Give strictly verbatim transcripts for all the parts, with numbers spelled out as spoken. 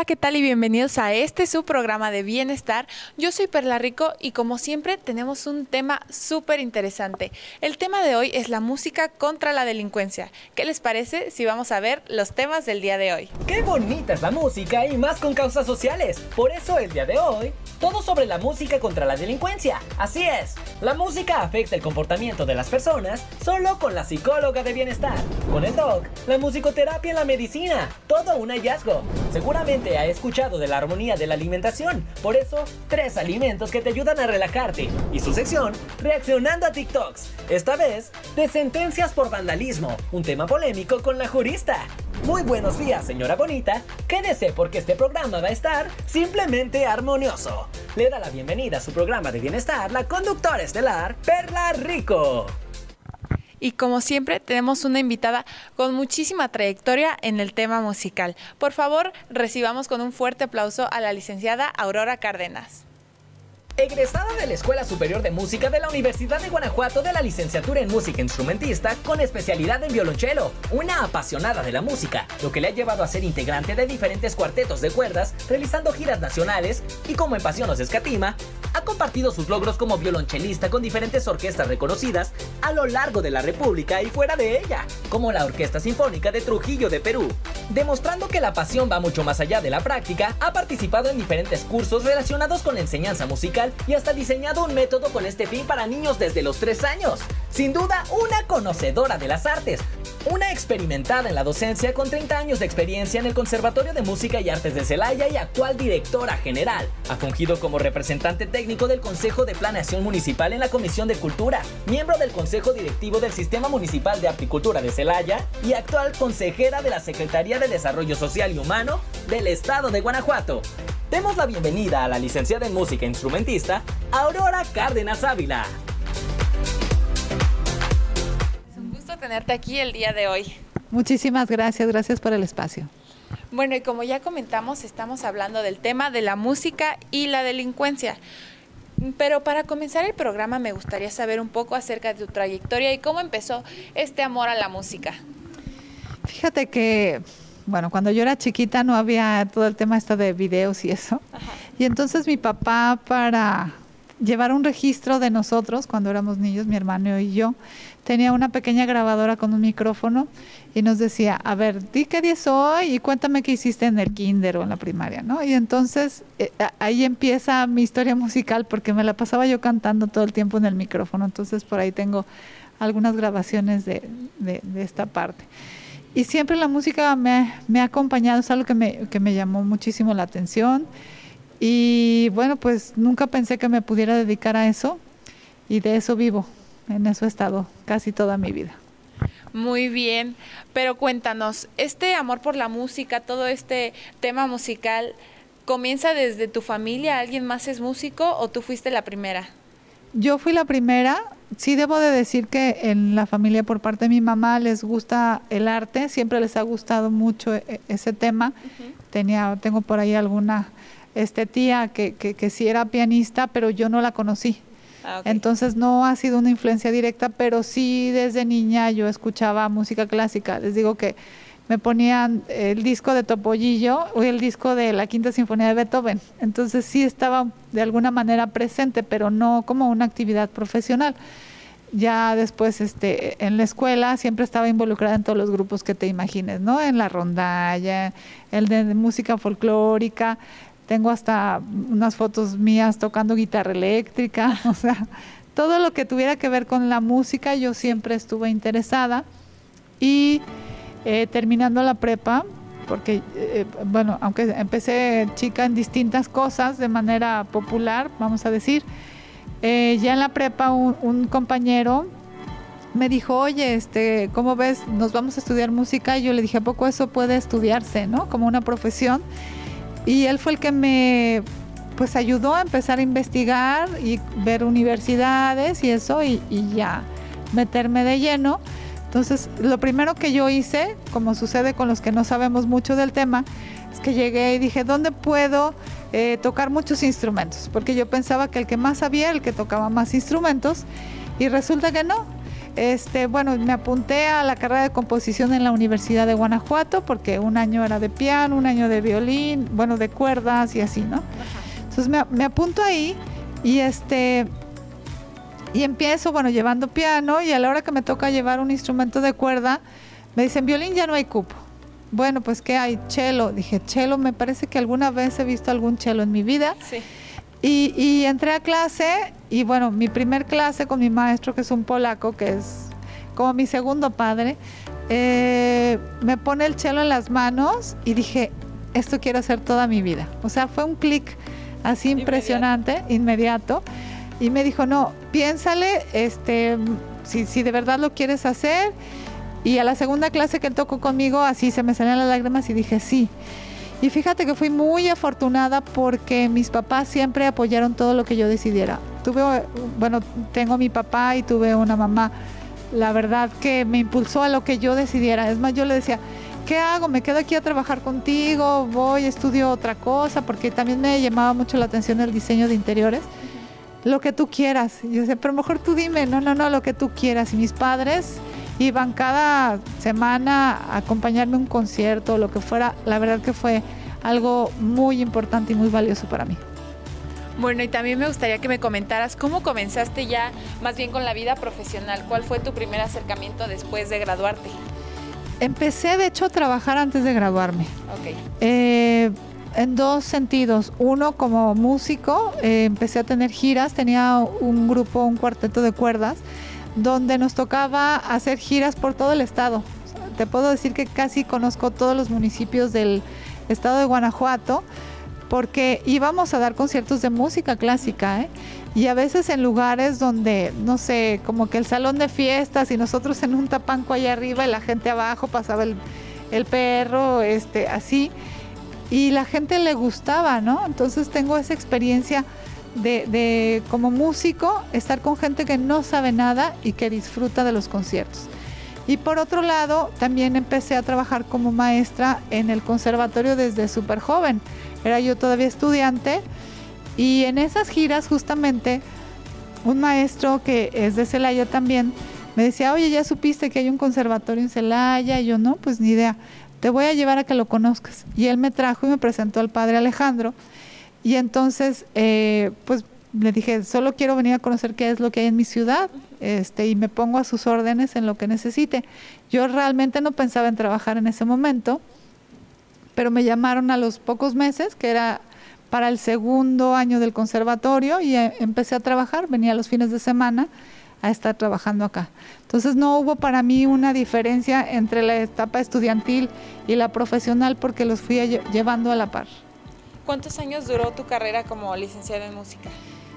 ¿qué tal? Y bienvenidos a este su programa de bienestar. Yo soy Perla Rico y como siempre tenemos un tema súper interesante. El tema de hoy es la música contra la delincuencia. ¿Qué les parece si vamos a ver los temas del día de hoy? ¡Qué bonita es la música y más con causas sociales! Por eso el día de hoy, todo sobre la música contra la delincuencia. Así es, la música afecta el comportamiento de las personas solo con la psicóloga de bienestar. Con el doc, la musicoterapia en la medicina. Todo un hallazgo. Seguramente ha escuchado de la armonía de la alimentación. Por eso, tres alimentos que te ayudan a relajarte. Y su sección, reaccionando a TikToks. Esta vez, de sentencias por vandalismo. Un tema polémico con la jurista. Muy buenos días, señora bonita. Quédese porque este programa va a estar simplemente armonioso. Le da la bienvenida a su programa de bienestar la conductora estelar, Perla Rico. Y como siempre tenemos una invitada con muchísima trayectoria en el tema musical. Por favor, recibamos con un fuerte aplauso a la licenciada Aurora Cárdenas. Egresada de la Escuela Superior de Música de la Universidad de Guanajuato de la licenciatura en música instrumentista con especialidad en violonchelo, una apasionada de la música, lo que le ha llevado a ser integrante de diferentes cuartetos de cuerdas, realizando giras nacionales y como en pasión nos escatima, ha compartido sus logros como violonchelista con diferentes orquestas reconocidas a lo largo de la República y fuera de ella, como la Orquesta Sinfónica de Trujillo de Perú. Demostrando que la pasión va mucho más allá de la práctica, ha participado en diferentes cursos relacionados con la enseñanza musical y hasta diseñado un método con este fin para niños desde los tres años. Sin duda, una conocedora de las artes, una experimentada en la docencia con treinta años de experiencia en el Conservatorio de Música y Artes de Celaya y actual directora general. Ha fungido como representante técnico del Consejo de Planeación Municipal en la Comisión de Cultura, miembro del Consejo Directivo del Sistema Municipal de Apicultura de Celaya y actual consejera de la Secretaría de Desarrollo Social y Humano del Estado de Guanajuato. Demos la bienvenida a la licenciada en música e instrumentista, Aurora Cárdenas Ávila. Es un gusto tenerte aquí el día de hoy. Muchísimas gracias, gracias por el espacio. Bueno, y como ya comentamos, estamos hablando del tema de la música y la delincuencia. Pero para comenzar el programa me gustaría saber un poco acerca de tu trayectoria y cómo empezó este amor a la música. Fíjate que, bueno, cuando yo era chiquita no había todo el tema esto de videos y eso. Ajá. Y entonces mi papá, para llevar un registro de nosotros cuando éramos niños, mi hermano y yo, tenía una pequeña grabadora con un micrófono y nos decía, a ver, di qué día es hoy y cuéntame qué hiciste en el kinder o en la primaria, ¿no? Y entonces eh, ahí empieza mi historia musical porque me la pasaba yo cantando todo el tiempo en el micrófono. Entonces por ahí tengo algunas grabaciones de, de, de esta parte. Y siempre la música me, me ha acompañado, es algo que me, que me llamó muchísimo la atención. Y bueno, pues nunca pensé que me pudiera dedicar a eso y de eso vivo, en eso he estado casi toda mi vida. Muy bien, pero cuéntanos, ¿este amor por la música, todo este tema musical, comienza desde tu familia? ¿Alguien más es músico o tú fuiste la primera? Yo fui la primera. Sí debo de decir que en la familia por parte de mi mamá les gusta el arte, siempre les ha gustado mucho ese tema. Uh-huh. Tenía, tengo por ahí alguna este, tía que, que, que sí era pianista, pero yo no la conocí. Ah, okay. Entonces no ha sido una influencia directa, pero sí desde niña yo escuchaba música clásica. Les digo que me ponían el disco de Topollillo o el disco de la Quinta Sinfonía de Beethoven. Entonces sí estaba de alguna manera presente, pero no como una actividad profesional. Ya después este, en la escuela siempre estaba involucrada en todos los grupos que te imagines, ¿no? En la rondalla, el de música folclórica. Tengo hasta unas fotos mías tocando guitarra eléctrica. O sea, todo lo que tuviera que ver con la música yo siempre estuve interesada. Y Eh, terminando la prepa, porque, eh, bueno, aunque empecé chica en distintas cosas de manera popular, vamos a decir, eh, ya en la prepa un, un compañero me dijo, oye, este, ¿cómo ves? Nos vamos a estudiar música. Y yo le dije, ¿a poco eso puede estudiarse, no? Como una profesión. Y él fue el que me, pues, ayudó a empezar a investigar y ver universidades y eso, y, y ya meterme de lleno. Entonces, lo primero que yo hice, como sucede con los que no sabemos mucho del tema, es que llegué y dije, ¿dónde puedo eh, tocar muchos instrumentos? Porque yo pensaba que el que más sabía era el que tocaba más instrumentos, y resulta que no. este, bueno, me apunté a la carrera de composición en la Universidad de Guanajuato porque un año era de piano, un año de violín, bueno, de cuerdas y así, ¿no? Entonces me, me apunto ahí y este y empiezo, bueno, llevando piano, y a la hora que me toca llevar un instrumento de cuerda, me dicen, violín ya no hay cupo. Bueno, pues ¿qué hay? Cello. Dije, cello, me parece que alguna vez he visto algún cello en mi vida. Sí. Y, y entré a clase, y bueno, mi primer clase con mi maestro, que es un polaco, que es como mi segundo padre, eh, me pone el cello en las manos y dije, esto quiero hacer toda mi vida. O sea, fue un clic así impresionante, inmediato. Y me dijo, no, piénsale, este, si, si de verdad lo quieres hacer. Y a la segunda clase que él tocó conmigo, así se me salían las lágrimas y dije, sí. Y fíjate que fui muy afortunada porque mis papás siempre apoyaron todo lo que yo decidiera. Tuve, bueno, tengo a mi papá y tuve una mamá, la verdad, que me impulsó a lo que yo decidiera. Es más, yo le decía, ¿qué hago? ¿Me quedo aquí a trabajar contigo? ¿Voy, estudio otra cosa? Porque también me llamaba mucho la atención el diseño de interiores. Lo que tú quieras. Y yo decía, pero mejor tú dime, no, no, no, lo que tú quieras. Y mis padres iban cada semana a acompañarme a un concierto o lo que fuera. La verdad que fue algo muy importante y muy valioso para mí. Bueno, y también me gustaría que me comentaras cómo comenzaste ya más bien con la vida profesional. ¿Cuál fue tu primer acercamiento después de graduarte? Empecé, de hecho, a trabajar antes de graduarme. Ok. Eh, en dos sentidos. Uno, como músico, eh, empecé a tener giras. Tenía un grupo, un cuarteto de cuerdas, donde nos tocaba hacer giras por todo el estado. Te puedo decir que casi conozco todos los municipios del estado de Guanajuato, porque íbamos a dar conciertos de música clásica, ¿eh? Y a veces en lugares donde, no sé, como que el salón de fiestas y nosotros en un tapanco allá arriba y la gente abajo, pasaba el, el perro, este, así, y la gente le gustaba, ¿no? Entonces tengo esa experiencia de, de como músico, estar con gente que no sabe nada y que disfruta de los conciertos. Y por otro lado, también empecé a trabajar como maestra en el conservatorio desde súper joven. Era yo todavía estudiante, y en esas giras justamente un maestro que es de Celaya también me decía, oye, ¿ya supiste que hay un conservatorio en Celaya? Y yo, no, pues ni idea, te voy a llevar a que lo conozcas. Y él me trajo y me presentó al padre Alejandro, y entonces eh, pues le dije, solo quiero venir a conocer qué es lo que hay en mi ciudad, este, y me pongo a sus órdenes en lo que necesite. Yo realmente no pensaba en trabajar en ese momento, pero me llamaron a los pocos meses, que era para el segundo año del conservatorio, y eh, empecé a trabajar. Venía los fines de semana a estar trabajando acá. Entonces no hubo para mí una diferencia entre la etapa estudiantil y la profesional, porque los fui lle- llevando a la par. ¿Cuántos años duró tu carrera como licenciada en música?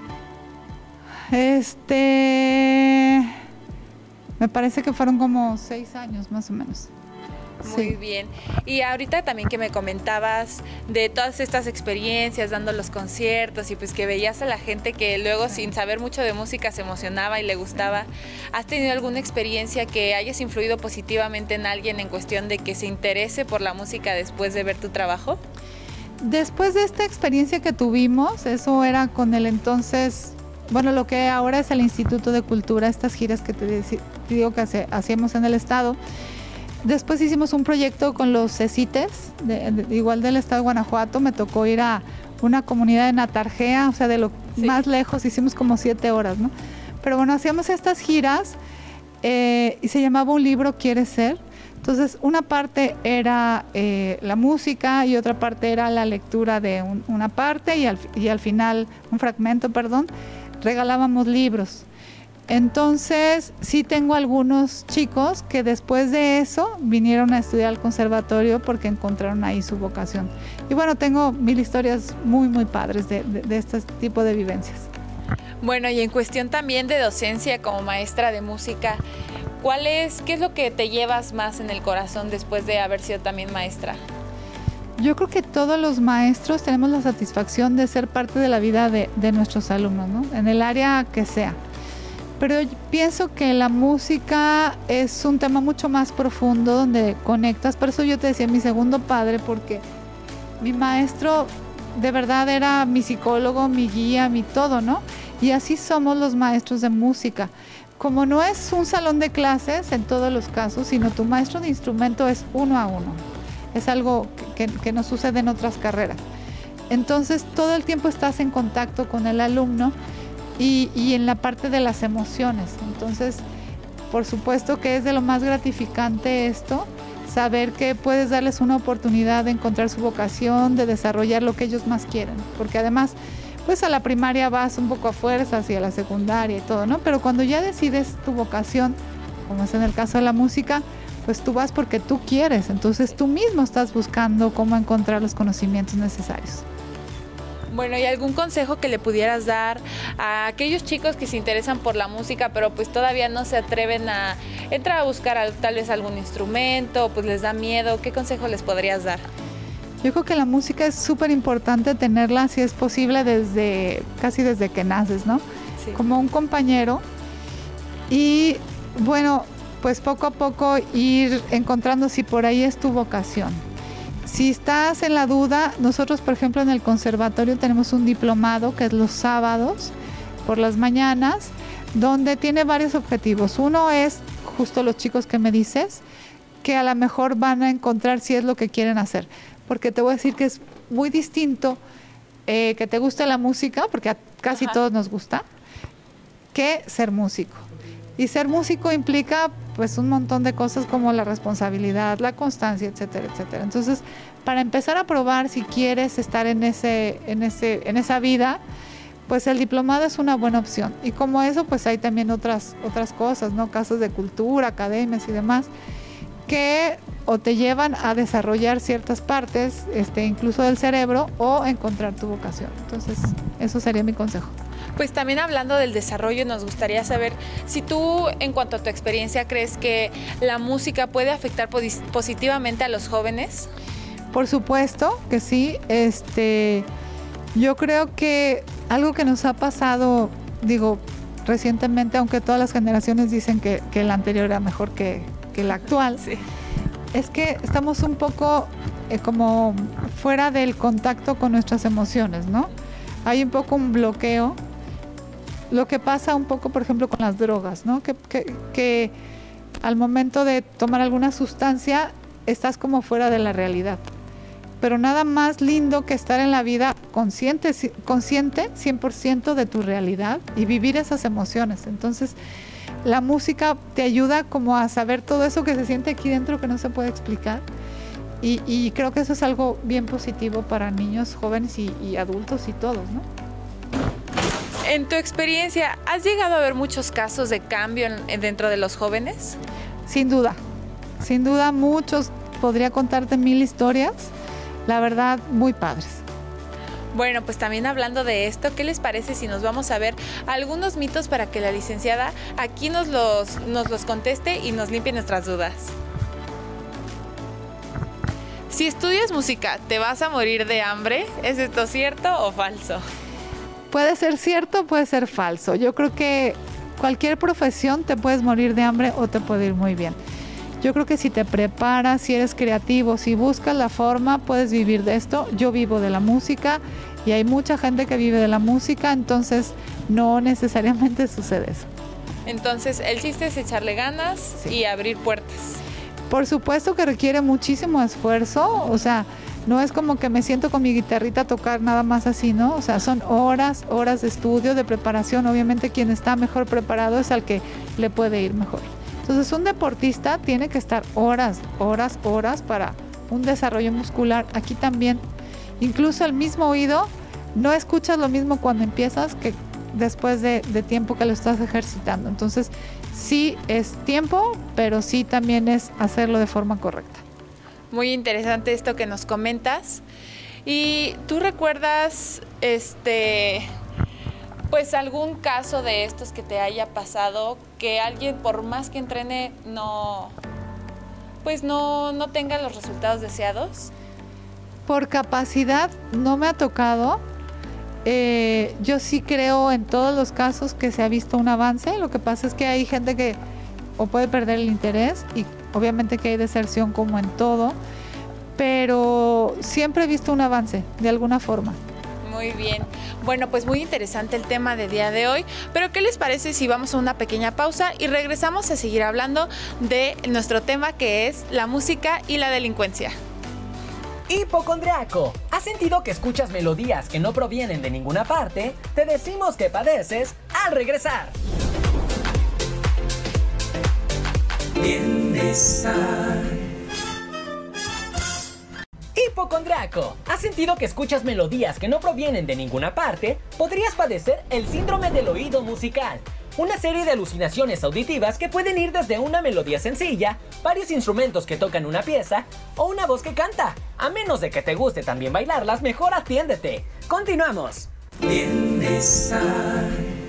Este, me parece que fueron como seis años más o menos. Muy Sí. bien. Y ahorita también que me comentabas de todas estas experiencias, dando los conciertos, y pues que veías a la gente que luego sin saber mucho de música se emocionaba y le gustaba. ¿Has tenido alguna experiencia que hayas influido positivamente en alguien en cuestión de que se interese por la música después de ver tu trabajo? Después de esta experiencia que tuvimos, eso era con el entonces, bueno, lo que ahora es el Instituto de Cultura, estas giras que te, deci- te digo que hace- hacíamos en el estado. Después hicimos un proyecto con los CECITES, de, de, igual del estado de Guanajuato. Me tocó ir a una comunidad de Natarjea, o sea, de lo Sí. más lejos, hicimos como siete horas, ¿no? Pero bueno, hacíamos estas giras eh, y se llamaba Un libro quiere ser. Entonces, una parte era eh, la música y otra parte era la lectura de un, una parte, y al, y al final, un fragmento, perdón, regalábamos libros. Entonces, sí tengo algunos chicos que después de eso vinieron a estudiar al conservatorio porque encontraron ahí su vocación. Y bueno, tengo mil historias muy, muy padres de, de, de este tipo de vivencias. Bueno, y en cuestión también de docencia como maestra de música, ¿cuál es, qué es lo que te llevas más en el corazón después de haber sido también maestra? Yo creo que todos los maestros tenemos la satisfacción de ser parte de la vida de, de nuestros alumnos, ¿no? En el área que sea. Pero yo pienso que la música es un tema mucho más profundo donde conectas. Por eso yo te decía mi segundo padre, porque mi maestro de verdad era mi psicólogo, mi guía, mi todo, ¿no? Y así somos los maestros de música. como no es un salón de clases en todos los casos, sino tu maestro de instrumento es uno a uno. Es algo que, que, que no sucede en otras carreras. Entonces, todo el tiempo estás en contacto con el alumno y, y en la parte de las emociones. Entonces, por supuesto que es de lo más gratificante esto, saber que puedes darles una oportunidad de encontrar su vocación, de desarrollar lo que ellos más quieren. Porque además, pues a la primaria vas un poco a fuerzas y a la secundaria y todo, ¿no? Pero cuando ya decides tu vocación, como es en el caso de la música, pues tú vas porque tú quieres. Entonces tú mismo estás buscando cómo encontrar los conocimientos necesarios. Bueno, ¿y algún consejo que le pudieras dar a aquellos chicos que se interesan por la música, pero pues todavía no se atreven a entrar a buscar a, tal vez algún instrumento, pues les da miedo? ¿Qué consejo les podrías dar? Yo creo que la música es súper importante tenerla, si es posible, desde casi desde que naces, ¿no? Sí. Como un compañero. Y bueno, pues poco a poco ir encontrando si por ahí es tu vocación. Si estás en la duda, nosotros, por ejemplo, en el conservatorio tenemos un diplomado que es los sábados por las mañanas, donde tiene varios objetivos. Uno es justo los chicos que me dices, que a lo mejor van a encontrar si es lo que quieren hacer. Porque te voy a decir que es muy distinto eh, que te guste la música, porque a casi Ajá. todos nos gusta, que ser músico. Y ser músico implica pues un montón de cosas como la responsabilidad, la constancia, etcétera, etcétera. Entonces, para empezar a probar si quieres estar en ese, en ese, en esa vida, pues el diplomado es una buena opción. Y como eso, pues hay también otras, otras cosas, ¿no? Casas de cultura, academias y demás, que o te llevan a desarrollar ciertas partes, este, incluso del cerebro, o encontrar tu vocación. Entonces, eso sería mi consejo. Pues también hablando del desarrollo, nos gustaría saber si tú, en cuanto a tu experiencia, crees que la música puede afectar positivamente a los jóvenes. Por supuesto que sí. Este, yo creo que algo que nos ha pasado, digo, recientemente, aunque todas las generaciones dicen que, que la anterior era mejor que, que la actual, sí. es que estamos un poco eh, como fuera del contacto con nuestras emociones, ¿no? Hay un poco un bloqueo. Lo que pasa un poco, por ejemplo, con las drogas, ¿no? Que, que, que al momento de tomar alguna sustancia estás como fuera de la realidad. Pero nada más lindo que estar en la vida consciente, consciente cien por ciento de tu realidad y vivir esas emociones. Entonces, la música te ayuda como a saber todo eso que se siente aquí dentro que no se puede explicar. Y, y creo que eso es algo bien positivo para niños, jóvenes y, y adultos y todos, ¿no? En tu experiencia, ¿has llegado a ver muchos casos de cambio en, dentro de los jóvenes? Sin duda, sin duda muchos. Podría contarte mil historias, la verdad, muy padres. Bueno, pues también hablando de esto, ¿qué les parece si nos vamos a ver algunos mitos para que la licenciada aquí nos los, nos los conteste y nos limpie nuestras dudas? Si estudias música, ¿te vas a morir de hambre? ¿Es esto cierto o falso? Puede ser cierto, puede ser falso. Yo creo que cualquier profesión te puedes morir de hambre o te puede ir muy bien. Yo creo que si te preparas, si eres creativo, si buscas la forma, puedes vivir de esto. Yo vivo de la música y hay mucha gente que vive de la música, entonces no necesariamente sucede eso. Entonces, el chiste es echarle ganas sí. y abrir puertas. Por supuesto que requiere muchísimo esfuerzo, o sea, no es como que me siento con mi guitarrita a tocar nada más así, ¿no? O sea, son horas, horas de estudio, de preparación. Obviamente quien está mejor preparado es al que le puede ir mejor. Entonces un deportista tiene que estar horas, horas, horas para un desarrollo muscular. Aquí también, incluso el mismo oído, no escuchas lo mismo cuando empiezas que después de, de tiempo que lo estás ejercitando. Entonces sí es tiempo, pero sí también es hacerlo de forma correcta. Muy interesante esto que nos comentas. ¿Y tú recuerdas este pues algún caso de estos que te haya pasado que alguien por más que entrene no pues no, no tenga los resultados deseados? Por capacidad no me ha tocado. Eh, yo sí creo en todos los casos que se ha visto un avance. Lo que pasa es que hay gente que o puede perder el interés y obviamente que hay deserción como en todo, pero siempre he visto un avance de alguna forma. Muy bien. Bueno, pues muy interesante el tema de día de hoy, pero ¿qué les parece si vamos a una pequeña pausa y regresamos a seguir hablando de nuestro tema que es la música y la delincuencia? Hipocondriaco, ¿has sentido que escuchas melodías que no provienen de ninguna parte? Te decimos que padeces al regresar. Bienestar. Hipocondriaco, ¿has sentido que escuchas melodías que no provienen de ninguna parte? Podrías padecer el síndrome del oído musical, una serie de alucinaciones auditivas que pueden ir desde una melodía sencilla, varios instrumentos que tocan una pieza o una voz que canta. A menos de que te guste también bailarlas, mejor atiéndete. Continuamos. Bienestar.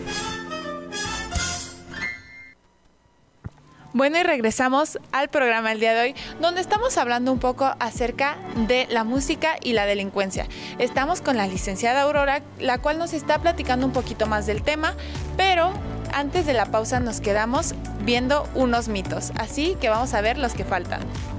Bueno, y regresamos al programa el día de hoy, donde estamos hablando un poco acerca de la música y la delincuencia. Estamos con la licenciada Aurora, la cual nos está platicando un poquito más del tema, pero antes de la pausa nos quedamos viendo unos mitos, así que vamos a ver los que faltan.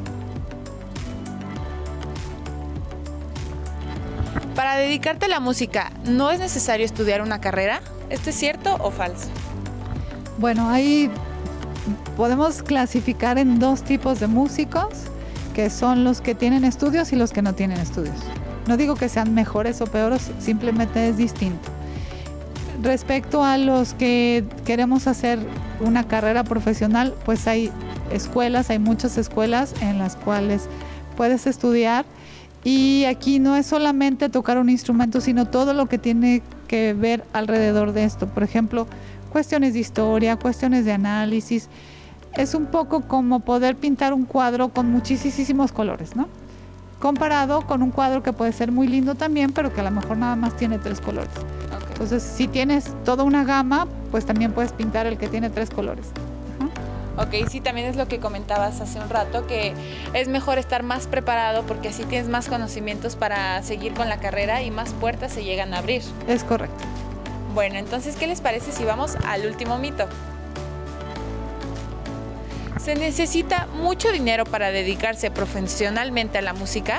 Para dedicarte a la música, ¿no es necesario estudiar una carrera? ¿Esto es cierto o falso? Bueno, ahí podemos clasificar en dos tipos de músicos, que son los que tienen estudios y los que no tienen estudios. No digo que sean mejores o peores, simplemente es distinto. Respecto a los que queremos hacer una carrera profesional, pues hay escuelas, hay muchas escuelas en las cuales puedes estudiar, y aquí no es solamente tocar un instrumento, sino todo lo que tiene que ver alrededor de esto. Por ejemplo, cuestiones de historia, cuestiones de análisis. Es un poco como poder pintar un cuadro con muchísimos colores, ¿no? Comparado con un cuadro que puede ser muy lindo también, pero que a lo mejor nada más tiene tres colores. Okay. Entonces, si tienes toda una gama, pues también puedes pintar el que tiene tres colores. Uh-huh. Ok, sí, también es lo que comentabas hace un rato, que es mejor estar más preparado porque así tienes más conocimientos para seguir con la carrera y más puertas se llegan a abrir. Es correcto. Bueno, entonces, ¿qué les parece si vamos al último mito? ¿Se necesita mucho dinero para dedicarse profesionalmente a la música?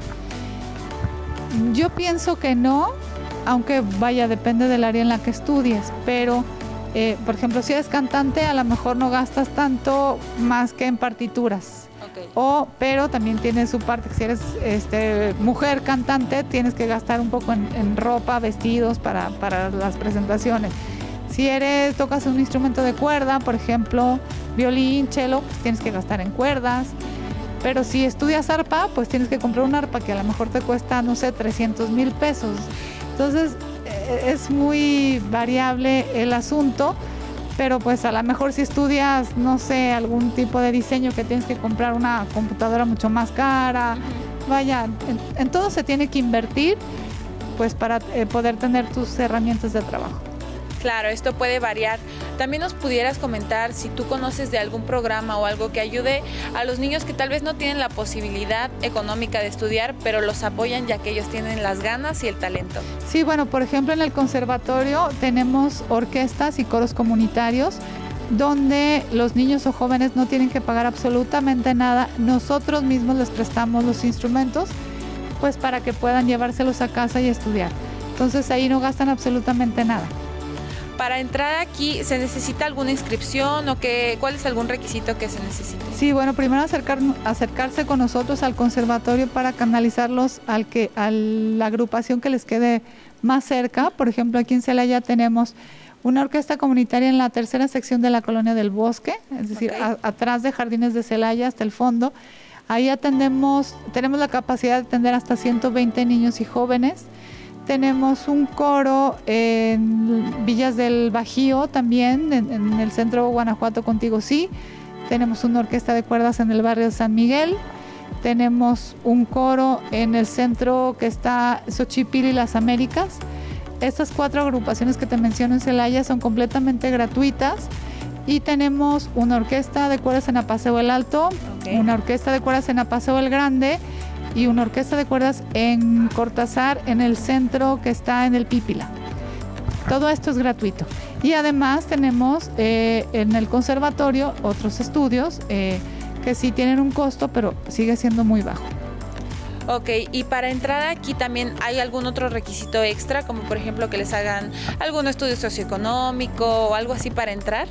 Yo pienso que no, aunque vaya, depende del área en la que estudies, pero, eh, por ejemplo, si eres cantante, a lo mejor no gastas tanto más que en partituras. Okay. O, pero también tiene su parte, que si eres este, mujer cantante, tienes que gastar un poco en, en ropa, vestidos para, para las presentaciones. Si eres, tocas un instrumento de cuerda, por ejemplo, violín, cello, pues tienes que gastar en cuerdas. Pero si estudias arpa, pues tienes que comprar una arpa que a lo mejor te cuesta, no sé, trescientos mil pesos. Entonces, es muy variable el asunto. Pero pues a lo mejor si estudias, no sé, algún tipo de diseño que tienes que comprar una computadora mucho más cara, vaya, en, en todo se tiene que invertir pues para eh, poder tener tus herramientas de trabajo. Claro, esto puede variar. También nos pudieras comentar si tú conoces de algún programa o algo que ayude a los niños que tal vez no tienen la posibilidad económica de estudiar, pero los apoyan ya que ellos tienen las ganas y el talento. Sí, bueno, por ejemplo, en el conservatorio tenemos orquestas y coros comunitarios donde los niños o jóvenes no tienen que pagar absolutamente nada. Nosotros mismos les prestamos los instrumentos pues para que puedan llevárselos a casa y estudiar. Entonces ahí no gastan absolutamente nada. Para entrar aquí, ¿se necesita alguna inscripción o qué, cuál es algún requisito que se necesite? Sí, bueno, primero acercar, acercarse con nosotros al conservatorio para canalizarlos al que, a la agrupación que les quede más cerca. Por ejemplo, aquí en Celaya tenemos una orquesta comunitaria en la tercera sección de la Colonia del Bosque, es decir, okay. a, atrás de Jardines de Celaya hasta el fondo. Ahí atendemos, tenemos la capacidad de atender hasta ciento veinte niños y jóvenes. Tenemos un coro en Villas del Bajío también, en, en el centro Guanajuato Contigo Sí. Tenemos una orquesta de cuerdas en el barrio de San Miguel. Tenemos un coro en el centro que está Xochipilli y Las Américas. Estas cuatro agrupaciones que te menciono en Celaya son completamente gratuitas. Y tenemos una orquesta de cuerdas en Apaseo el Alto, okay. una orquesta de cuerdas en Apaseo el Grande, y una orquesta de cuerdas en Cortázar, en el centro que está en el Pípila. Todo esto es gratuito. Y además tenemos eh, en el conservatorio otros estudios eh, que sí tienen un costo, pero sigue siendo muy bajo. Ok, y para entrar aquí también hay algún otro requisito extra, como por ejemplo que les hagan algún estudio socioeconómico o algo así para entrar.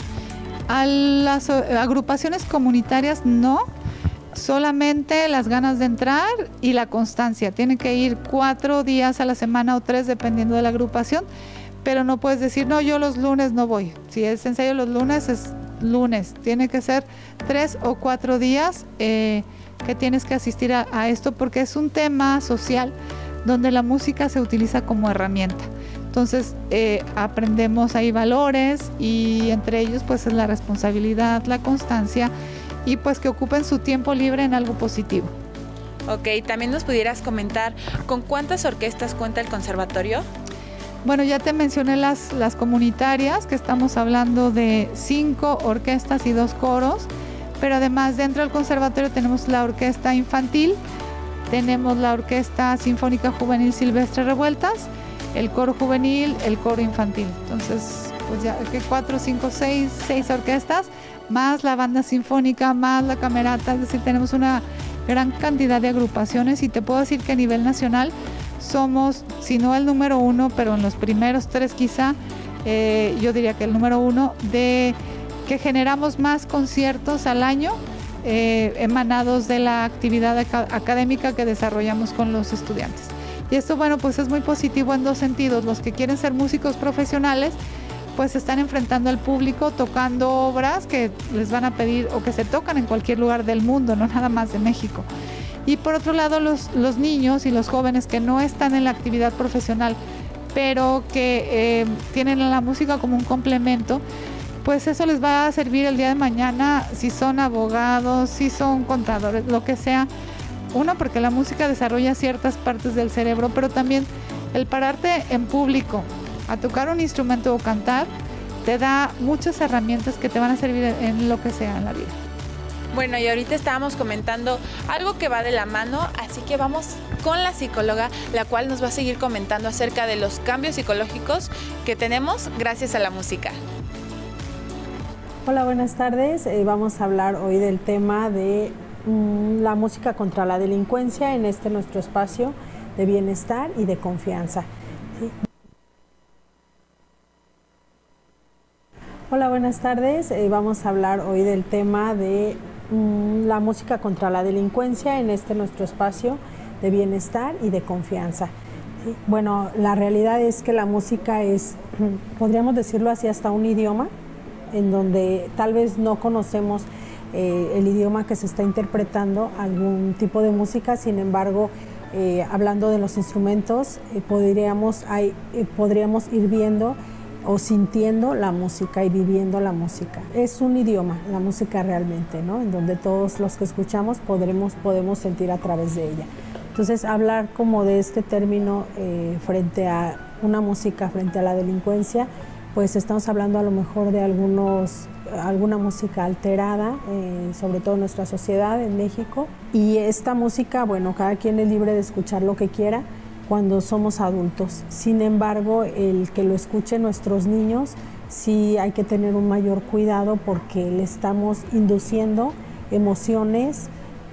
A las agrupaciones comunitarias no, solamente las ganas de entrar y la constancia. Tienen que ir cuatro días a la semana o tres dependiendo de la agrupación, pero no puedes decir, no, yo los lunes no voy. Si es ensayo los lunes, es lunes. Tiene que ser tres o cuatro días eh, que tienes que asistir a, a esto, porque es un tema social donde la música se utiliza como herramienta. Entonces eh, aprendemos ahí valores y entre ellos pues es la responsabilidad, la constancia y pues que ocupen su tiempo libre en algo positivo. Ok, también nos pudieras comentar con cuántas orquestas cuenta el conservatorio. Bueno, ya te mencioné las, las comunitarias, que estamos hablando de cinco orquestas y dos coros, pero además dentro del conservatorio tenemos la orquesta infantil, tenemos la orquesta sinfónica juvenil Silvestre Revueltas, el coro juvenil, el coro infantil. Entonces, pues ya que cuatro, cinco, seis, seis orquestas, más la banda sinfónica, más la camerata, es decir, tenemos una gran cantidad de agrupaciones y te puedo decir que a nivel nacional somos, si no el número uno, pero en los primeros tres quizá, eh, yo diría que el número uno, de que generamos más conciertos al año eh, emanados de la actividad ac- académica que desarrollamos con los estudiantes. Y esto, bueno, pues es muy positivo en dos sentidos. Los que quieren ser músicos profesionales, pues se están enfrentando al público tocando obras que les van a pedir o que se tocan en cualquier lugar del mundo, no nada más de México. Y por otro lado, los, los niños y los jóvenes que no están en la actividad profesional, pero que eh, tienen la música como un complemento, pues eso les va a servir el día de mañana, si son abogados, si son contadores, lo que sea. Uno, porque la música desarrolla ciertas partes del cerebro, pero también el pararte en público a tocar un instrumento o cantar te da muchas herramientas que te van a servir en lo que sea en la vida. Bueno, y ahorita estábamos comentando algo que va de la mano, así que vamos con la psicóloga, la cual nos va a seguir comentando acerca de los cambios psicológicos que tenemos gracias a la música. Hola, buenas tardes. Eh, vamos a hablar hoy del tema de mm, la música contra la delincuencia en este nuestro espacio de bienestar y de confianza. ¿Sí? Hola, buenas tardes. Eh, vamos a hablar hoy del tema de mm, la música contra la delincuencia en este nuestro espacio de bienestar y de confianza. ¿Sí? Bueno, la realidad es que la música es, podríamos decirlo así, hasta un idioma, en donde tal vez no conocemos eh, el idioma que se está interpretando algún tipo de música, sin embargo, eh, hablando de los instrumentos, eh, podríamos, hay, eh, podríamos ir viendo o sintiendo la música y viviendo la música. Es un idioma, la música realmente, ¿no? En donde todos los que escuchamos podremos, podemos sentir a través de ella. Entonces, hablar como de este término eh, frente a una música, frente a la delincuencia, pues estamos hablando a lo mejor de algunos, alguna música alterada, eh, sobre todo en nuestra sociedad, en México. Y esta música, bueno, cada quien es libre de escuchar lo que quiera cuando somos adultos. Sin embargo, el que lo escuchen nuestros niños, sí hay que tener un mayor cuidado porque le estamos induciendo emociones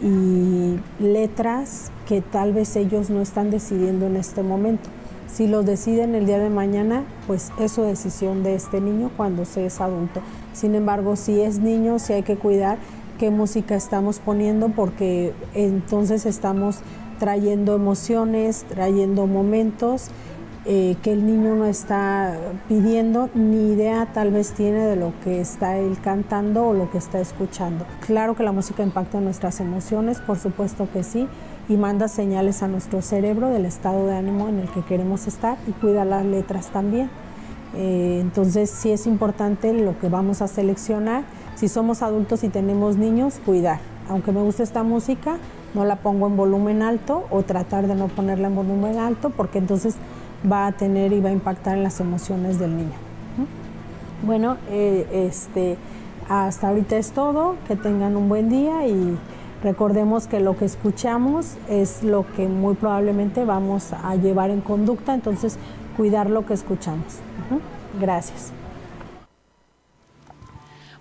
y letras que tal vez ellos no están decidiendo en este momento. Si los deciden el día de mañana, pues es su decisión de este niño cuando se es adulto. Sin embargo, si es niño, sí hay que cuidar qué música estamos poniendo porque entonces estamos trayendo emociones, trayendo momentos eh, que el niño no está pidiendo, ni idea tal vez tiene de lo que está él cantando o lo que está escuchando. Claro que la música impacta nuestras emociones, por supuesto que sí, y manda señales a nuestro cerebro del estado de ánimo en el que queremos estar y cuida las letras también. Eh, entonces sí es importante lo que vamos a seleccionar. Si somos adultos y tenemos niños, cuidar. Aunque me guste esta música, no la pongo en volumen alto o tratar de no ponerla en volumen alto porque entonces va a tener y va a impactar en las emociones del niño. ¿Mm? Bueno, eh, este, hasta ahorita es todo. Que tengan un buen día y recordemos que lo que escuchamos es lo que muy probablemente vamos a llevar en conducta, entonces cuidar lo que escuchamos. Uh-huh. Gracias.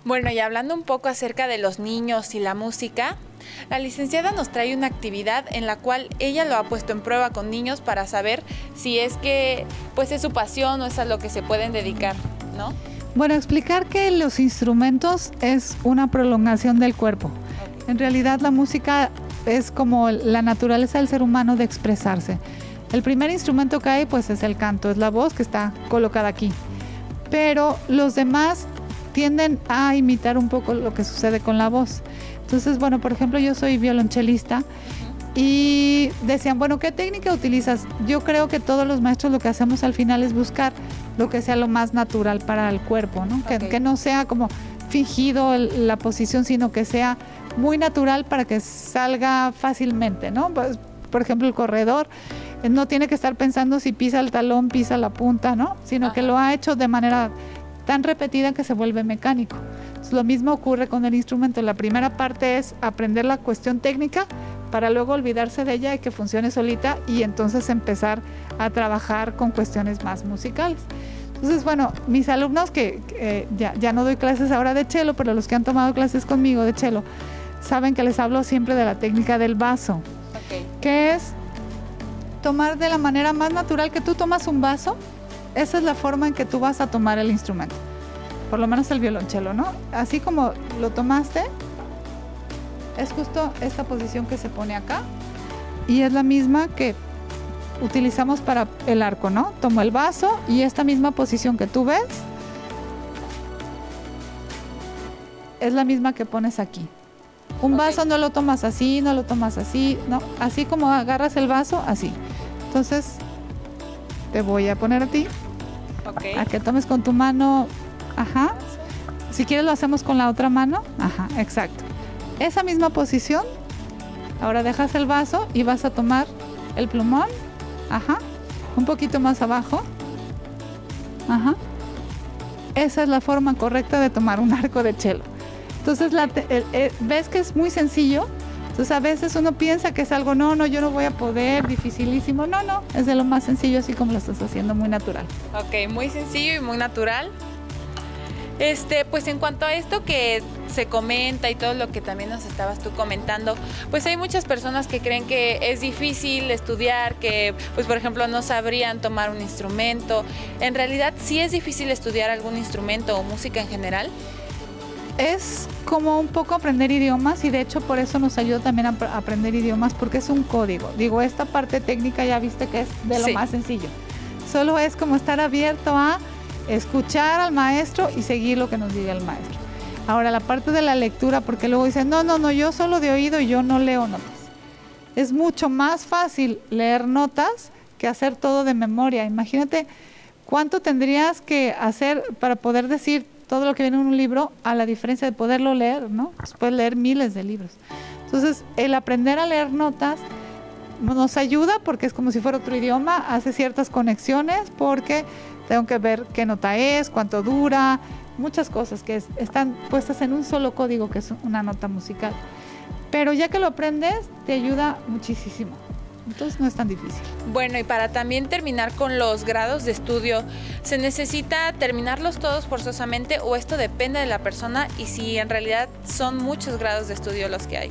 Bueno, y hablando un poco acerca de los niños y la música, la licenciada nos trae una actividad en la cual ella lo ha puesto en prueba con niños para saber si es que pues es su pasión o es a lo que se pueden dedicar, ¿no? Bueno, explicar que los instrumentos es una prolongación del cuerpo. Okay. En realidad la música es como la naturaleza del ser humano de expresarse. El primer instrumento que hay pues es el canto, es la voz que está colocada aquí. Pero los demás tienden a imitar un poco lo que sucede con la voz. Entonces, bueno, por ejemplo, yo soy violonchelista y decían, bueno, ¿qué técnica utilizas? Yo creo que todos los maestros lo que hacemos al final es buscar lo que sea lo más natural para el cuerpo, ¿no? Okay. Que, que no sea como fingido el, la posición, sino que sea muy natural para que salga fácilmente, ¿no? Pues, por ejemplo, el corredor no tiene que estar pensando si pisa el talón, pisa la punta, ¿no? Sino Ajá. que lo ha hecho de manera tan repetida que se vuelve mecánico. Lo mismo ocurre con el instrumento. La primera parte es aprender la cuestión técnica para luego olvidarse de ella y que funcione solita y entonces empezar a trabajar con cuestiones más musicales. Entonces, bueno, mis alumnos que eh, ya, ya no doy clases ahora de cello, pero los que han tomado clases conmigo de cello saben que les hablo siempre de la técnica del vaso, okay. que es tomar de la manera más natural que tú tomas un vaso. Esa es la forma en que tú vas a tomar el instrumento. Por lo menos el violonchelo, ¿no? Así como lo tomaste, es justo esta posición que se pone acá y es la misma que utilizamos para el arco, ¿no? Tomo el vaso y esta misma posición que tú ves es la misma que pones aquí. Un okay. vaso no lo tomas así, no lo tomas así, no, así como agarras el vaso, así. Entonces, te voy a poner a ti, okay. a que tomes con tu mano. Ajá. Si quieres lo hacemos con la otra mano. Ajá, exacto. Esa misma posición. Ahora dejas el vaso y vas a tomar el plumón. Ajá. Un poquito más abajo. Ajá. Esa es la forma correcta de tomar un arco de cello. Entonces, la te, el, el, ves que es muy sencillo. Entonces, a veces uno piensa que es algo, no, no, yo no voy a poder, dificilísimo. No, no, es de lo más sencillo, así como lo estás haciendo, muy natural. Ok, muy sencillo y muy natural. Este, pues en cuanto a esto que se comenta y todo lo que también nos estabas tú comentando, pues hay muchas personas que creen que es difícil estudiar, que pues por ejemplo no sabrían tomar un instrumento. En realidad, ¿sí es difícil estudiar algún instrumento o música en general? Es como un poco aprender idiomas y de hecho por eso nos ayuda también a aprender idiomas porque es un código. Digo, esta parte técnica ya viste que es de lo sí. más sencillo. Solo es como estar abierto a escuchar al maestro y seguir lo que nos diga el maestro. Ahora, la parte de la lectura, porque luego dicen, no, no, no, yo solo de oído y yo no leo notas. Es mucho más fácil leer notas que hacer todo de memoria. Imagínate cuánto tendrías que hacer para poder decir todo lo que viene en un libro a la diferencia de poderlo leer, ¿no? Pues puedes leer miles de libros. Entonces, el aprender a leer notas nos ayuda porque es como si fuera otro idioma, hace ciertas conexiones porque tengo que ver qué nota es, cuánto dura, muchas cosas que es, están puestas en un solo código que es una nota musical. Pero ya que lo aprendes, te ayuda muchísimo. Entonces no es tan difícil. Bueno, y para también terminar con los grados de estudio, ¿se necesita terminarlos todos forzosamente o esto depende de la persona y si en realidad son muchos grados de estudio los que hay?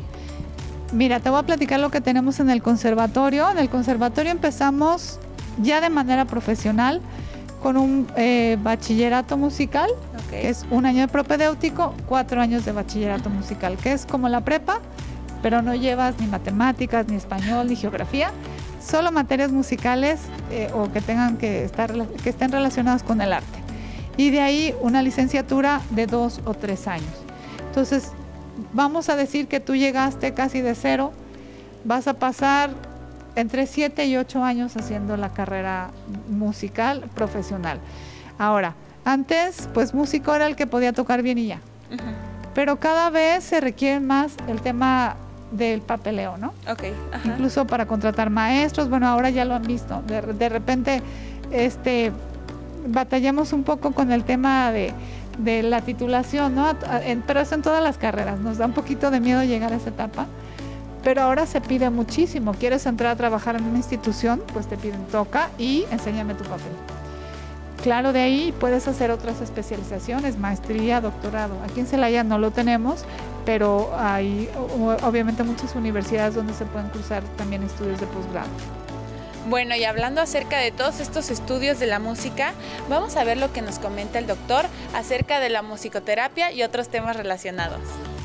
Mira, te voy a platicar lo que tenemos en el conservatorio. En el conservatorio empezamos ya de manera profesional con un eh, bachillerato musical, okay. que es un año de propedéutico, cuatro años de bachillerato musical, que es como la prepa, pero no llevas ni matemáticas, ni español, ni geografía, solo materias musicales eh, o que tengan que estar que estén relacionadas con el arte. Y de ahí una licenciatura de dos o tres años. Entonces, vamos a decir que tú llegaste casi de cero, vas a pasar entre siete y ocho años haciendo la carrera musical profesional. Ahora, antes, pues músico era el que podía tocar bien y ya. Uh-huh. Pero cada vez se requiere más el tema del papeleo, ¿no? Okay. Ajá. Incluso para contratar maestros, bueno, ahora ya lo han visto. De, de repente, este, batallamos un poco con el tema de, de la titulación, ¿no? En, pero eso en todas las carreras. Nos da un poquito de miedo llegar a esa etapa. Pero ahora se pide muchísimo. ¿Quieres entrar a trabajar en una institución? Pues te piden toca y enséñame tu papel. claro, de ahí puedes hacer otras especializaciones, maestría, doctorado. Aquí en Celaya no lo tenemos, pero hay obviamente muchas universidades donde se pueden cursar también estudios de posgrado. Bueno, y hablando acerca de todos estos estudios de la música, vamos a ver lo que nos comenta el doctor acerca de la musicoterapia y otros temas relacionados.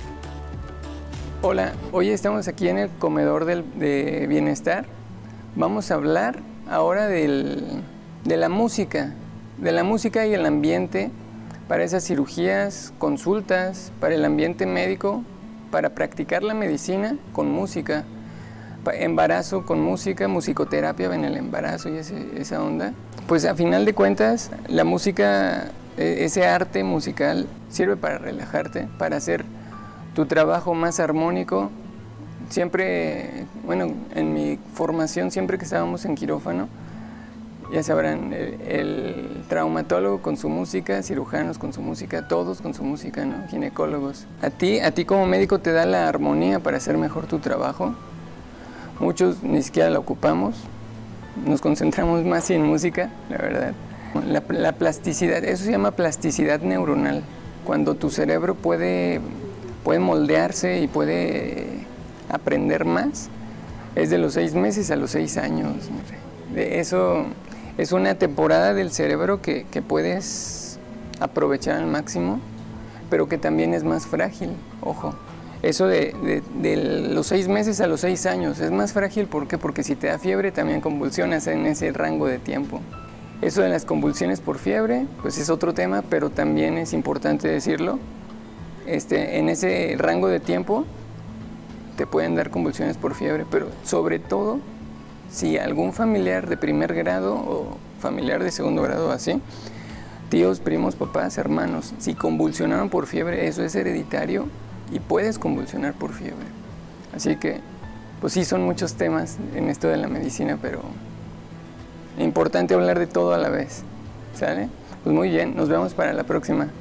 Hola, hoy estamos aquí en el comedor del, de bienestar. Vamos a hablar ahora del, de la música, de la música y el ambiente para esas cirugías, consultas, para el ambiente médico, para practicar la medicina con música, embarazo con música, musicoterapia en el embarazo y ese, esa onda. Pues a final de cuentas, la música, ese arte musical sirve para relajarte, para hacer tu trabajo más armónico. Siempre, bueno, en mi formación, siempre que estábamos en quirófano, ya sabrán, el, el traumatólogo con su música, cirujanos con su música, todos con su música, ¿no? Ginecólogos. A ti, a ti como médico te da la armonía para hacer mejor tu trabajo. Muchos ni siquiera la ocupamos, nos concentramos más en música, la verdad. La, la plasticidad, eso se llama plasticidad neuronal, cuando tu cerebro puede, puede moldearse y puede aprender más, es de los seis meses a los seis años. Eso es una temporada del cerebro que, que puedes aprovechar al máximo, pero que también es más frágil, ojo. Eso de, de, de los seis meses a los seis años es más frágil, ¿por qué? Porque si te da fiebre también convulsionas en ese rango de tiempo. Eso de las convulsiones por fiebre, pues es otro tema, pero también es importante decirlo. Este, en ese rango de tiempo te pueden dar convulsiones por fiebre, pero sobre todo si algún familiar de primer grado o familiar de segundo grado así, tíos, primos, papás, hermanos, si convulsionaron por fiebre, eso es hereditario y puedes convulsionar por fiebre. Así que, pues sí, son muchos temas en esto de la medicina, pero es importante hablar de todo a la vez, ¿sale? Pues muy bien, nos vemos para la próxima.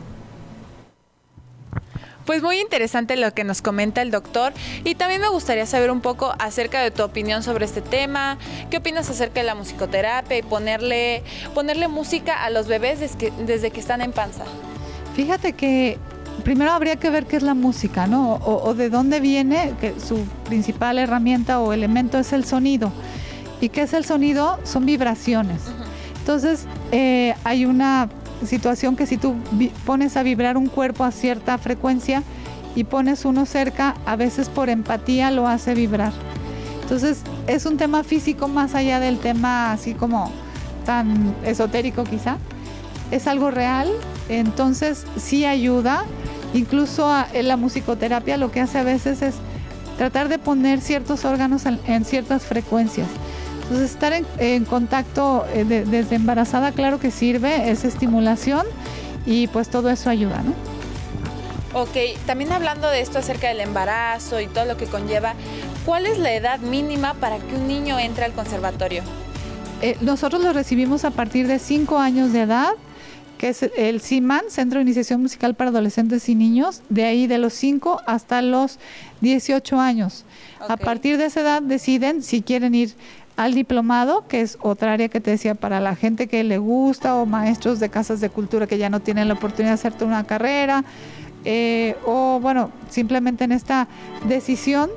Pues muy interesante lo que nos comenta el doctor, y también me gustaría saber un poco acerca de tu opinión sobre este tema. ¿Qué opinas acerca de la musicoterapia y ponerle, ponerle música a los bebés desde que, desde que están en panza? Fíjate que primero habría que ver qué es la música, ¿no? O, o de dónde viene, que su principal herramienta o elemento es el sonido. ¿Y qué es el sonido? Son vibraciones. Uh-huh. Entonces, eh, hay una situación que si tú pones a vibrar un cuerpo a cierta frecuencia y pones uno cerca, a veces por empatía lo hace vibrar. Entonces, es un tema físico más allá del tema así como tan esotérico quizá. Es algo real, entonces sí ayuda. Incluso a, en la musicoterapia lo que hace a veces es tratar de poner ciertos órganos en, en ciertas frecuencias. Entonces estar en, en contacto eh, de, desde embarazada, claro que sirve, es estimulación y pues todo eso ayuda, ¿no? Ok, también hablando de esto acerca del embarazo y todo lo que conlleva, ¿cuál es la edad mínima para que un niño entre al conservatorio? Eh, nosotros lo recibimos a partir de cinco años de edad, que es el CIMAN, Centro de Iniciación Musical para Adolescentes y Niños, de ahí de los cinco hasta los dieciocho años. Okay. A partir de esa edad deciden si quieren ir al diplomado, que es otra área que te decía para la gente que le gusta, o maestros de casas de cultura que ya no tienen la oportunidad de hacerte una carrera, eh, o bueno, simplemente en esta decisión,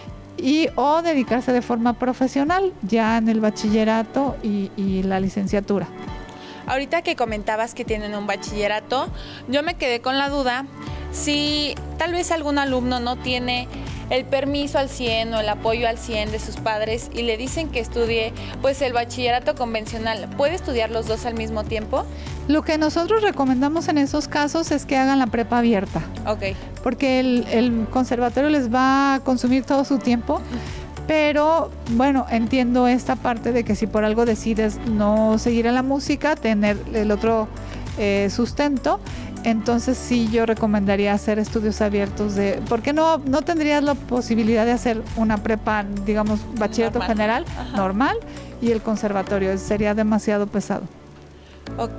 y o dedicarse de forma profesional ya en el bachillerato y, y la licenciatura. Ahorita que comentabas que tienen un bachillerato, yo me quedé con la duda si tal vez algún alumno no tiene el permiso al cien o el apoyo al cien de sus padres y le dicen que estudie pues el bachillerato convencional. ¿Puede estudiar los dos al mismo tiempo? Lo que nosotros recomendamos en esos casos es que hagan la prepa abierta. Ok. Porque el, el conservatorio les va a consumir todo su tiempo. Pero bueno, entiendo esta parte de que si por algo decides no seguir en la música, tener el otro eh, sustento, entonces sí yo recomendaría hacer estudios abiertos de, porque no, no tendrías la posibilidad de hacer una prepa, digamos, bachillerato normal. general, Ajá. normal, y el conservatorio, sería demasiado pesado. Ok.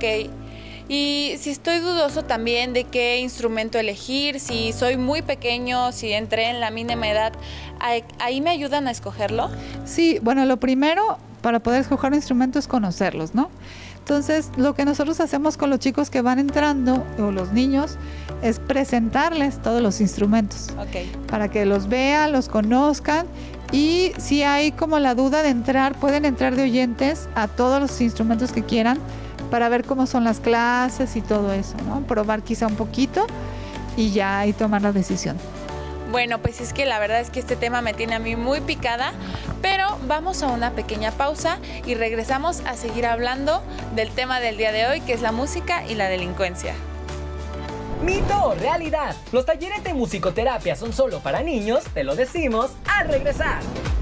Y si estoy dudoso también de qué instrumento elegir, si soy muy pequeño, si entré en la mínima edad, ¿ahí me ayudan a escogerlo? Sí, bueno, lo primero para poder escoger un instrumento es conocerlos, ¿no? Entonces, lo que nosotros hacemos con los chicos que van entrando, o los niños, es presentarles todos los instrumentos. Okay. Para que los vean, los conozcan, y si hay como la duda de entrar, pueden entrar de oyentes a todos los instrumentos que quieran para ver cómo son las clases y todo eso, ¿no? Probar quizá un poquito y ya ahí tomar la decisión. Bueno, pues es que la verdad es que este tema me tiene a mí muy picada, pero vamos a una pequeña pausa y regresamos a seguir hablando del tema del día de hoy, que es la música y la delincuencia. ¿Mito o realidad? ¿Los talleres de musicoterapia son solo para niños? Te lo decimos al regresar.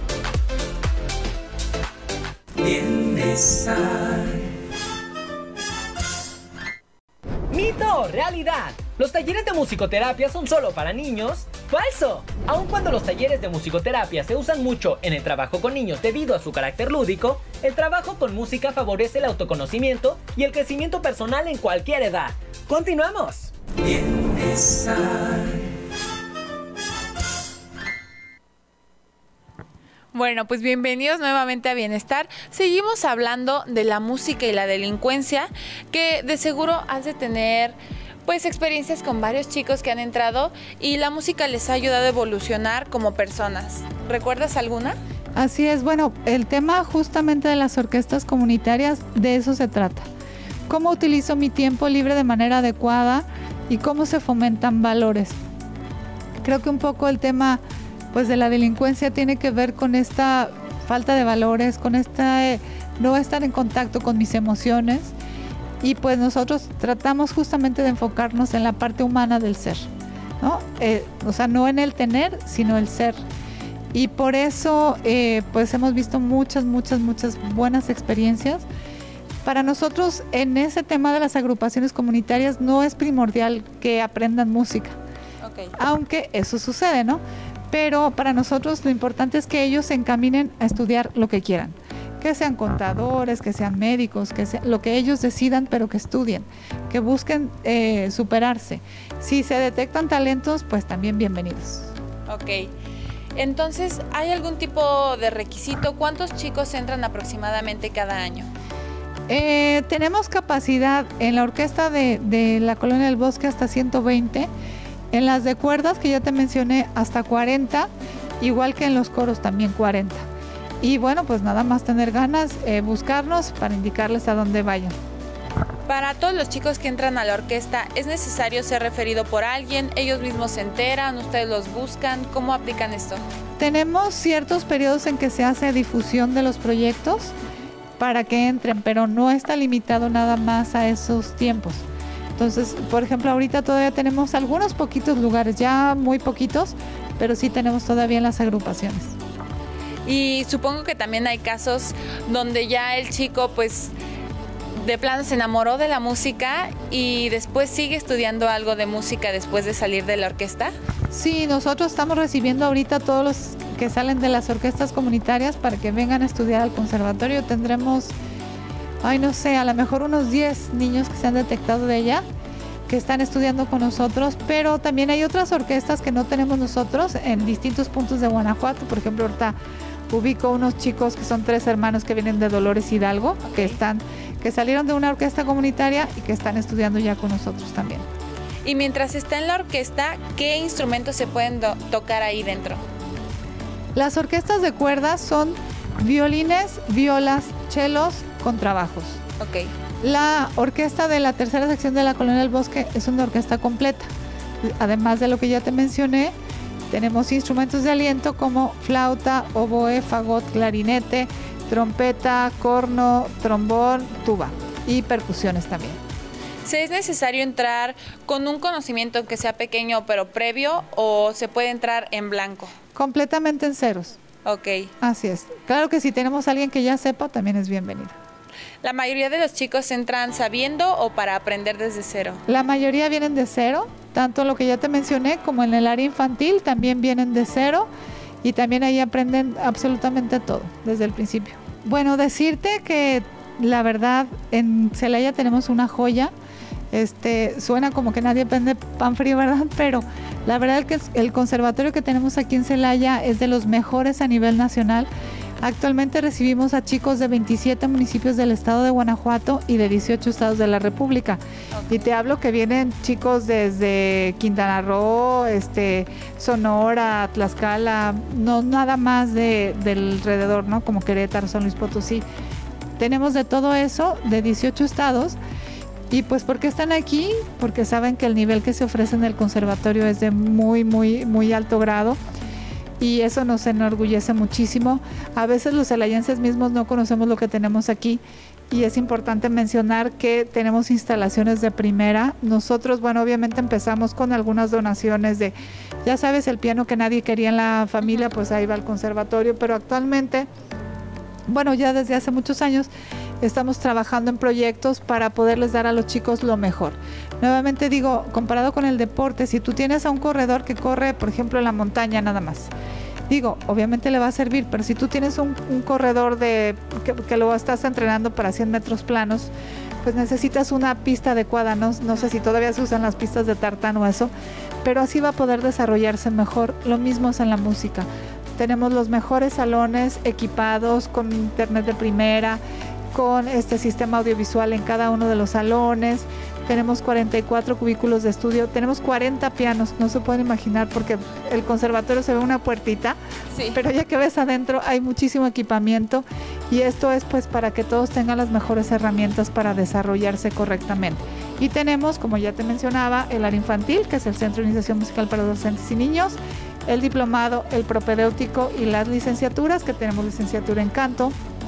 Bienestar. ¿Mito o realidad? ¿Los talleres de musicoterapia son solo para niños? ¡Falso! Aun cuando los talleres de musicoterapia se usan mucho en el trabajo con niños debido a su carácter lúdico, el trabajo con música favorece el autoconocimiento y el crecimiento personal en cualquier edad. ¡Continuamos! Bienestar. Bueno, pues bienvenidos nuevamente a Bienestar. Seguimos hablando de la música y la delincuencia, que de seguro has de tener pues experiencias con varios chicos que han entrado y la música les ha ayudado a evolucionar como personas. ¿Recuerdas alguna? Así es, bueno, el tema justamente de las orquestas comunitarias, de eso se trata. Cómo utilizo mi tiempo libre de manera adecuada y cómo se fomentan valores. Creo que un poco el tema pues de la delincuencia tiene que ver con esta falta de valores, con esta eh, no estar en contacto con mis emociones, y pues nosotros tratamos justamente de enfocarnos en la parte humana del ser, ¿no? Eh, o sea, no en el tener, sino el ser. Y por eso eh, pues hemos visto muchas, muchas, muchas buenas experiencias. Para nosotros en ese tema de las agrupaciones comunitarias no es primordial que aprendan música, Okay. aunque eso sucede, ¿no? Pero para nosotros lo importante es que ellos se encaminen a estudiar lo que quieran, que sean contadores, que sean médicos, que sea lo que ellos decidan, pero que estudien, que busquen eh, superarse. Si se detectan talentos, pues también bienvenidos. Ok. Entonces, ¿hay algún tipo de requisito? ¿Cuántos chicos entran aproximadamente cada año? Eh, tenemos capacidad en la orquesta de, de la Colonia del Bosque hasta ciento veinte, en las de cuerdas que ya te mencioné hasta cuarenta, igual que en los coros también cuarenta. Y bueno, pues nada más tener ganas, eh, buscarnos para indicarles a dónde vayan. Para todos los chicos que entran a la orquesta, ¿es necesario ser referido por alguien? ¿Ellos mismos se enteran? ¿Ustedes los buscan? ¿Cómo aplican esto? Tenemos ciertos periodos en que se hace difusión de los proyectos para que entren, pero no está limitado nada más a esos tiempos. Entonces, por ejemplo, ahorita todavía tenemos algunos poquitos lugares, ya muy poquitos, pero sí tenemos todavía en las agrupaciones. Y supongo que también hay casos donde ya el chico, pues, de plano se enamoró de la música y después sigue estudiando algo de música después de salir de la orquesta. Sí, nosotros estamos recibiendo ahorita a todos los que salen de las orquestas comunitarias para que vengan a estudiar al conservatorio. Tendremos, ay no sé, a lo mejor unos diez niños que se han detectado de ella, que están estudiando con nosotros, pero también hay otras orquestas que no tenemos nosotros en distintos puntos de Guanajuato. Por ejemplo, ahorita ubico unos chicos que son tres hermanos que vienen de Dolores Hidalgo, okay, que están, que salieron de una orquesta comunitaria y que están estudiando ya con nosotros también. Y mientras está en la orquesta, ¿qué instrumentos se pueden tocar ahí dentro? Las orquestas de cuerdas son violines, violas, chelos, contrabajos. Ok. La orquesta de la tercera sección de la Colonia del Bosque es una orquesta completa. Además de lo que ya te mencioné, tenemos instrumentos de aliento como flauta, oboe, fagot, clarinete, trompeta, corno, trombón, tuba y percusiones también. ¿Es necesario entrar con un conocimiento que sea pequeño pero previo o se puede entrar en blanco? Completamente en ceros. Ok. Así es. Claro que si tenemos a alguien que ya sepa, también es bienvenido. ¿La mayoría de los chicos entran sabiendo o para aprender desde cero? La mayoría vienen de cero, tanto lo que ya te mencioné como en el área infantil también vienen de cero y también ahí aprenden absolutamente todo desde el principio. Bueno, decirte que la verdad en Celaya tenemos una joya. Este, suena como que nadie vende pan frío, ¿verdad? Pero la verdad es que el conservatorio que tenemos aquí en Celaya es de los mejores a nivel nacional, Actualmente recibimos a chicos de veintisiete municipios del estado de Guanajuato y de dieciocho estados de la República. Okay. Y te hablo que vienen chicos desde Quintana Roo, este, Sonora, Tlaxcala, no nada más de, del alrededor, ¿no? Como Querétaro, San Luis Potosí. Tenemos de todo eso, de dieciocho estados. Y pues, ¿por qué están aquí? Porque saben que el nivel que se ofrece en el conservatorio es de muy, muy, muy alto grado. Y eso nos enorgullece muchísimo. A veces los celayenses mismos no conocemos lo que tenemos aquí y es importante mencionar que tenemos instalaciones de primera. Nosotros, bueno, obviamente empezamos con algunas donaciones de, ya sabes, el piano que nadie quería en la familia, pues ahí va al conservatorio, pero actualmente, bueno, ya desde hace muchos años estamos trabajando en proyectos para poderles dar a los chicos lo mejor. Nuevamente digo, comparado con el deporte, si tú tienes a un corredor que corre, por ejemplo, en la montaña nada más, digo, obviamente le va a servir, pero si tú tienes un, un corredor de que, que lo estás entrenando para cien metros planos, pues necesitas una pista adecuada, no, no sé si todavía se usan las pistas de tartán o eso, pero así va a poder desarrollarse mejor. Lo mismo es en la música. Tenemos los mejores salones equipados con internet de primera, con este sistema audiovisual en cada uno de los salones. Tenemos cuarenta y cuatro cubículos de estudio, tenemos cuarenta pianos, no se pueden imaginar porque el conservatorio se ve una puertita, sí, pero ya que ves adentro hay muchísimo equipamiento y esto es pues para que todos tengan las mejores herramientas para desarrollarse correctamente. Y tenemos, como ya te mencionaba, el área infantil, que es el Centro de Iniciación Musical para Docentes y Niños, el diplomado, el propedéutico y las licenciaturas, que tenemos licenciatura en canto,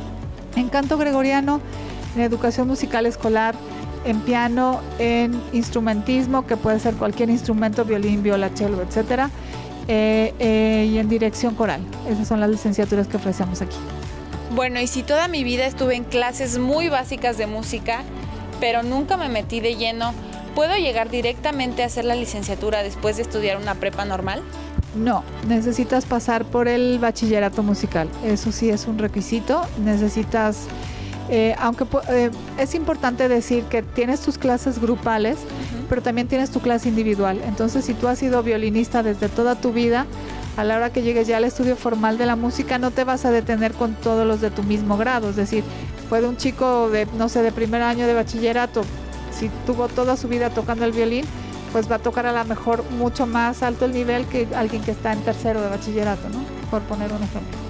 en canto gregoriano, en educación musical escolar, en piano, en instrumentismo, que puede ser cualquier instrumento, violín, viola, cello, etcétera, eh, eh, y en dirección coral. Esas son las licenciaturas que ofrecemos aquí. Bueno, y si toda mi vida estuve en clases muy básicas de música, pero nunca me metí de lleno, ¿puedo llegar directamente a hacer la licenciatura después de estudiar una prepa normal? No, necesitas pasar por el bachillerato musical. Eso sí es un requisito. Necesitas... Eh, aunque eh, es importante decir que tienes tus clases grupales, uh-huh, pero también tienes tu clase individual. Entonces, si tú has sido violinista desde toda tu vida, a la hora que llegues ya al estudio formal de la música, no te vas a detener con todos los de tu mismo grado. Es decir, puede un chico de, no sé, de primer año de bachillerato, si tuvo toda su vida tocando el violín, pues va a tocar a lo mejor mucho más alto el nivel que alguien que está en tercero de bachillerato, ¿no? Por poner un ejemplo.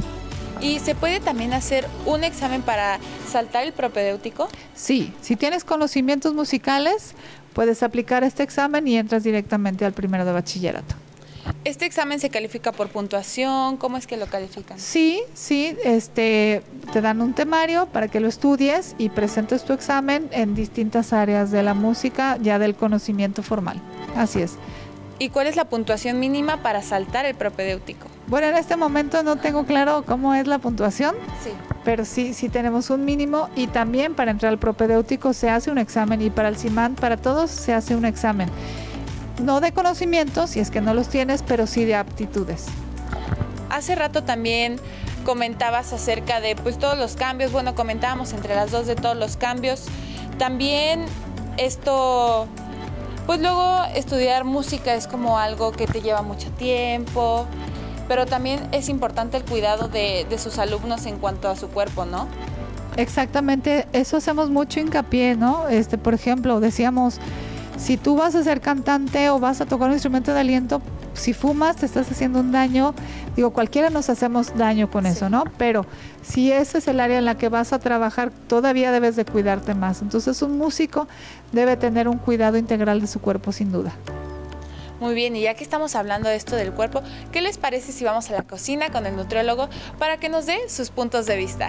¿Y se puede también hacer un examen para saltar el propedéutico? Sí, si tienes conocimientos musicales, puedes aplicar este examen y entras directamente al primero de bachillerato. ¿Este examen se califica por puntuación? ¿Cómo es que lo califican? Sí, sí, este, te dan un temario para que lo estudies y presentes tu examen en distintas áreas de la música, ya del conocimiento formal. Así es. ¿Y cuál es la puntuación mínima para saltar el propedéutico? Bueno, en este momento no tengo claro cómo es la puntuación, sí, pero sí, sí tenemos un mínimo y también para entrar al propedéutico se hace un examen y para el CIMAN, para todos se hace un examen. No de conocimientos, si es que no los tienes, pero sí de aptitudes. Hace rato también comentabas acerca de pues todos los cambios, bueno, comentábamos entre las dos de todos los cambios. También esto... Pues luego estudiar música es como algo que te lleva mucho tiempo, pero también es importante el cuidado de, de sus alumnos en cuanto a su cuerpo, ¿no? Exactamente, eso hacemos mucho hincapié, ¿no? Este, por ejemplo, decíamos, si tú vas a ser cantante o vas a tocar un instrumento de aliento, si fumas te estás haciendo un daño. Digo, cualquiera nos hacemos daño con sí. eso, ¿no? Pero si ese es el área en la que vas a trabajar, todavía debes de cuidarte más. Entonces, un músico debe tener un cuidado integral de su cuerpo, sin duda. Muy bien, y ya que estamos hablando de esto del cuerpo, ¿qué les parece si vamos a la cocina con el nutriólogo para que nos dé sus puntos de vista?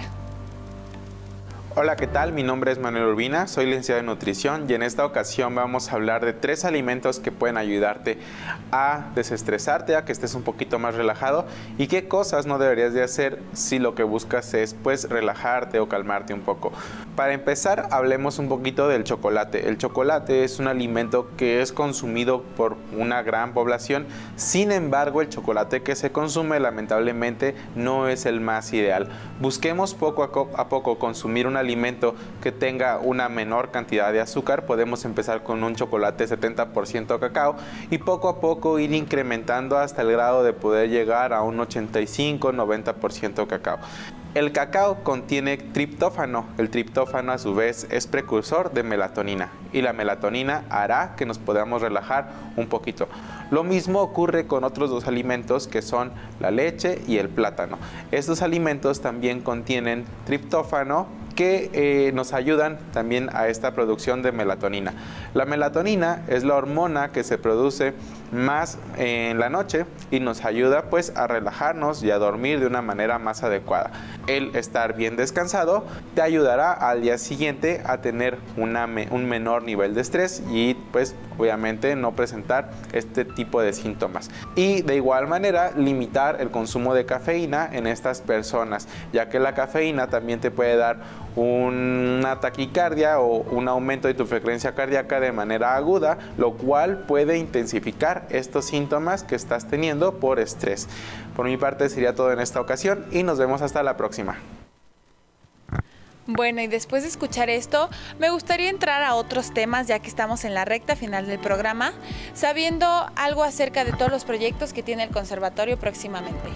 Hola, ¿qué tal? Mi nombre es Manuel Urbina, soy licenciado en nutrición y en esta ocasión vamos a hablar de tres alimentos que pueden ayudarte a desestresarte, a que estés un poquito más relajado y qué cosas no deberías de hacer si lo que buscas es pues relajarte o calmarte un poco. Para empezar, hablemos un poquito del chocolate. El chocolate es un alimento que es consumido por una gran población, sin embargo el chocolate que se consume lamentablemente no es el más ideal. Busquemos poco a, a poco consumir un alimento alimento que tenga una menor cantidad de azúcar, podemos empezar con un chocolate setenta por ciento cacao y poco a poco ir incrementando hasta el grado de poder llegar a un ochenta y cinco, noventa por ciento cacao. El cacao contiene triptófano. El triptófano a su vez es precursor de melatonina y la melatonina hará que nos podamos relajar un poquito. Lo mismo ocurre con otros dos alimentos que son la leche y el plátano. Estos alimentos también contienen triptófano que eh, nos ayudan también a esta producción de melatonina. La melatonina es la hormona que se produce más en la noche y nos ayuda pues a relajarnos y a dormir de una manera más adecuada. El estar bien descansado te ayudará al día siguiente a tener una, un menor nivel de estrés y pues obviamente no presentar este tipo de síntomas. Y de igual manera limitar el consumo de cafeína en estas personas, ya que la cafeína también te puede dar una taquicardia o un aumento de tu frecuencia cardíaca de manera aguda, lo cual puede intensificar estos síntomas que estás teniendo por estrés. Por mi parte sería todo en esta ocasión y nos vemos hasta la próxima. Bueno, y después de escuchar esto, me gustaría entrar a otros temas ya que estamos en la recta final del programa, sabiendo algo acerca de todos los proyectos que tiene el conservatorio próximamente.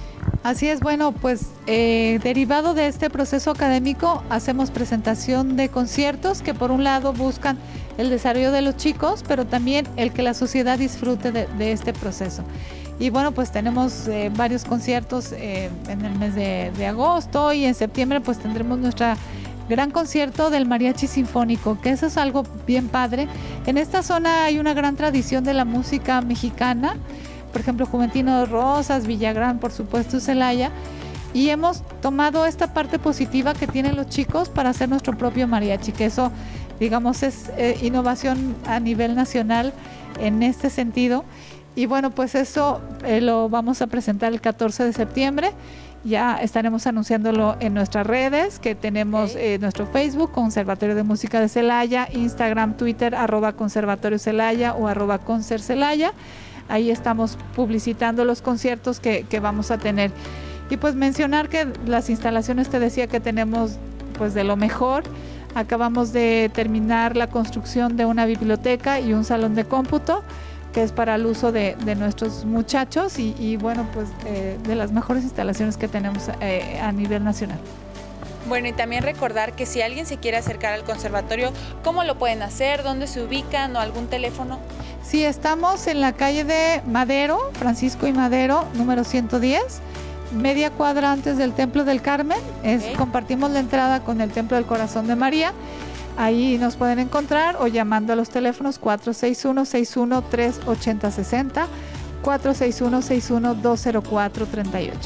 Así es, bueno, pues eh, derivado de este proceso académico hacemos presentación de conciertos que por un lado buscan el desarrollo de los chicos, pero también el que la sociedad disfrute de, de este proceso. Y bueno, pues tenemos eh, varios conciertos eh, en el mes de, de agosto y en septiembre pues tendremos nuestra gran concierto del Mariachi Sinfónico, que eso es algo bien padre. En esta zona hay una gran tradición de la música mexicana, por ejemplo, Juventino de Rosas, Villagrán, por supuesto, Celaya, y hemos tomado esta parte positiva que tienen los chicos para hacer nuestro propio mariachi, que eso, digamos, es eh, innovación a nivel nacional en este sentido. Y bueno, pues eso eh, lo vamos a presentar el catorce de septiembre. Ya estaremos anunciándolo en nuestras redes, que tenemos okay. eh, nuestro Facebook, Conservatorio de Música de Celaya, Instagram, Twitter, arroba Conservatorio Celaya o arroba Concer Celaya. Ahí estamos publicitando los conciertos que, que vamos a tener. Y pues mencionar que las instalaciones, te decía que tenemos pues de lo mejor. Acabamos de terminar la construcción de una biblioteca y un salón de cómputo, que es para el uso de, de nuestros muchachos y, y bueno, pues eh, de las mejores instalaciones que tenemos eh, a nivel nacional. Bueno, y también recordar que si alguien se quiere acercar al conservatorio, ¿cómo lo pueden hacer? ¿Dónde se ubican o algún teléfono? Sí, estamos en la calle de Madero, Francisco y Madero, número ciento diez, media cuadra antes del Templo del Carmen. Es, okay. Compartimos la entrada con el Templo del Corazón de María. Ahí nos pueden encontrar o llamando a los teléfonos cuatro seis uno, seis uno tres, ocho cero seis cero, cuatro seis uno, seis uno dos cero cuatro tres ocho.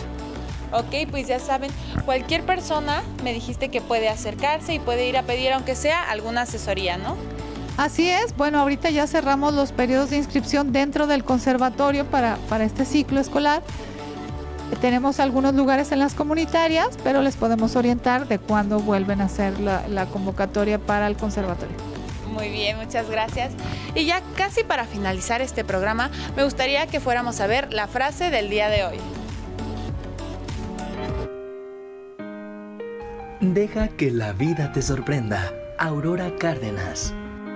Ok, pues ya saben, cualquier persona me dijiste que puede acercarse y puede ir a pedir, aunque sea alguna asesoría, ¿no? Así es, bueno, ahorita ya cerramos los periodos de inscripción dentro del conservatorio para, para este ciclo escolar. Tenemos algunos lugares en las comunitarias, pero les podemos orientar de cuándo vuelven a hacer la, la convocatoria para el conservatorio. Muy bien, muchas gracias. Y ya casi para finalizar este programa, me gustaría que fuéramos a ver la frase del día de hoy. Deja que la vida te sorprenda. Aurora Cárdenas.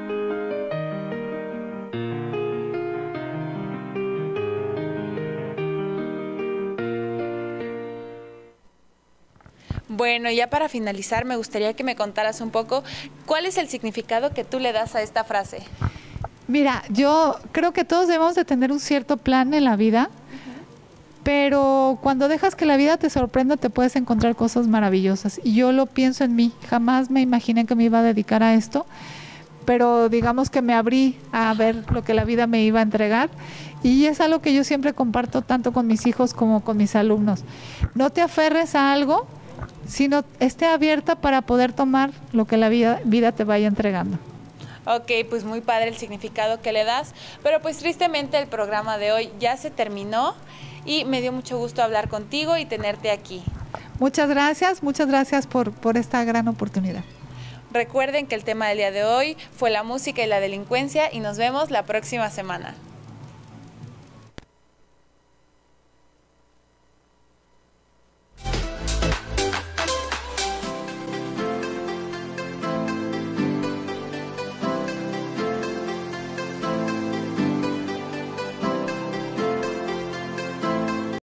Bueno, ya para finalizar me gustaría que me contaras un poco cuál es el significado que tú le das a esta frase. Mira, yo creo que todos debemos de tener un cierto plan en la vida, uh-huh. pero cuando dejas que la vida te sorprenda te puedes encontrar cosas maravillosas. Y yo lo pienso en mí, jamás me imaginé que me iba a dedicar a esto, pero digamos que me abrí a ver lo que la vida me iba a entregar. Y es algo que yo siempre comparto tanto con mis hijos como con mis alumnos. No te aferres a algo, sino esté abierta para poder tomar lo que la vida, vida te vaya entregando. Ok, pues muy padre el significado que le das, pero pues tristemente el programa de hoy ya se terminó y me dio mucho gusto hablar contigo y tenerte aquí. Muchas gracias, muchas gracias por, por esta gran oportunidad. Recuerden que el tema del día de hoy fue la música y la delincuencia y nos vemos la próxima semana.